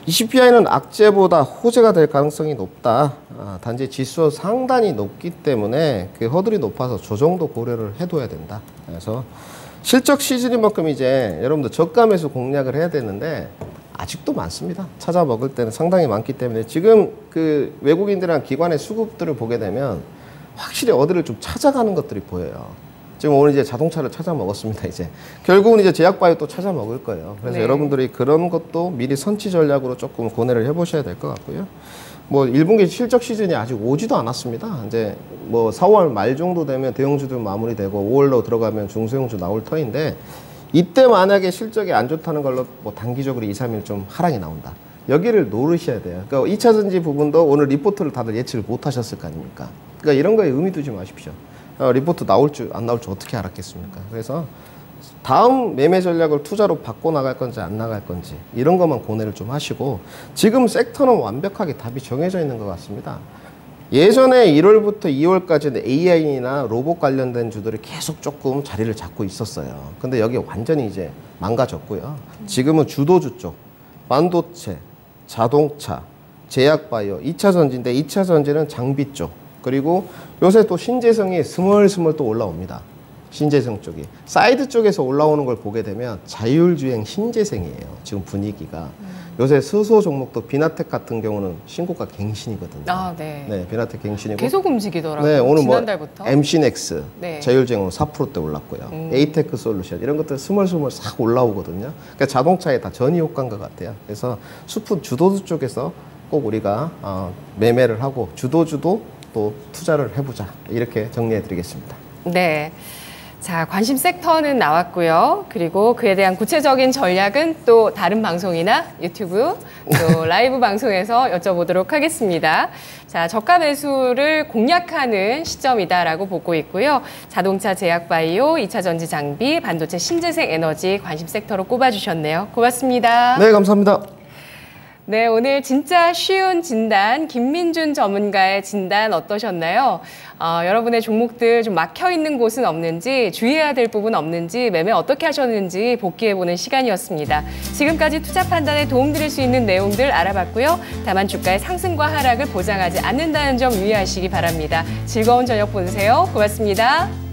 이 씨피아이는 악재보다 호재가 될 가능성이 높다. 아, 단지 지수 상단이 높기 때문에 그 허들이 높아서 조정도 고려를 해둬야 된다. 그래서 실적 시즌인 만큼 이제 여러분들 저가 매수 공략을 해야 되는데 아직도 많습니다. 찾아 먹을 때는 상당히 많기 때문에 지금 그 외국인들이랑 기관의 수급들을 보게 되면 확실히 어디를 좀 찾아가는 것들이 보여요. 지금 오늘 이제 자동차를 찾아 먹었습니다. 이제 결국은 이제 제약바이오 또 찾아 먹을 거예요. 그래서 네. 여러분들이 그런 것도 미리 선취 전략으로 조금 고뇌를 해보셔야 될 것 같고요. 뭐 일 분기 실적 시즌이 아직 오지도 않았습니다. 이제 뭐 사월 말 정도 되면 대형주도 마무리되고 오월로 들어가면 중소형주 나올 터인데 이때 만약에 실적이 안 좋다는 걸로 뭐 단기적으로 이, 삼 일 좀 하락이 나온다. 여기를 노리셔야 돼요. 그러니까 이 차 전지 부분도 오늘 리포트를 다들 예측을 못 하셨을 거 아닙니까? 그러니까 이런 거에 의미 두지 마십시오. 어, 리포트 나올 줄 안 나올 줄 어떻게 알았겠습니까? 그래서 다음 매매 전략을 투자로 바꿔 나갈 건지 안 나갈 건지 이런 것만 고뇌를 좀 하시고 지금 섹터는 완벽하게 답이 정해져 있는 것 같습니다. 예전에 일월부터 이월까지는 에이아이나 로봇 관련된 주들이 계속 조금 자리를 잡고 있었어요. 근데 여기 완전히 이제 망가졌고요. 지금은 주도주 쪽, 반도체, 자동차, 제약바이오, 이 차 전지인데 이 차 전지는 장비 쪽, 그리고 요새 또 신재생이 스멀스멀 또 올라옵니다. 신재생 쪽이. 사이드 쪽에서 올라오는 걸 보게 되면 자율주행 신재생이에요. 지금 분위기가. 음. 요새 수소 종목도 비나텍 같은 경우는 신고가 갱신이거든요. 아, 네. 네, 비나텍 갱신이고. 계속 움직이더라고요. 네, 오늘 지난달부터. 뭐 엠씨넥스 네. 자율주행으로 사 퍼센트대 올랐고요. 음. 에이테크 솔루션 이런 것들 스멀스멀 싹 올라오거든요. 그러니까 자동차에 다 전이 효과인 것 같아요. 그래서 수프 주도주 쪽에서 꼭 우리가 어, 매매를 하고 주도주도 또 투자를 해보자. 이렇게 정리해 드리겠습니다. 네. 자, 관심 섹터는 나왔고요. 그리고 그에 대한 구체적인 전략은 또 다른 방송이나 유튜브, 또 라이브 방송에서 여쭤보도록 하겠습니다. 자, 저가 매수를 공략하는 시점이다라고 보고 있고요. 자동차, 제약바이오, 이 차 전지 장비, 반도체, 신재생 에너지 관심 섹터로 꼽아주셨네요. 고맙습니다. 네, 감사합니다. 네, 오늘 진짜 쉬운 진단, 김민준 전문가의 진단 어떠셨나요? 어, 여러분의 종목들 좀 막혀있는 곳은 없는지, 주의해야 될 부분 없는지, 매매 어떻게 하셨는지 복귀해보는 시간이었습니다. 지금까지 투자 판단에 도움드릴 수 있는 내용들 알아봤고요. 다만 주가의 상승과 하락을 보장하지 않는다는 점 유의하시기 바랍니다. 즐거운 저녁 보내세요. 고맙습니다.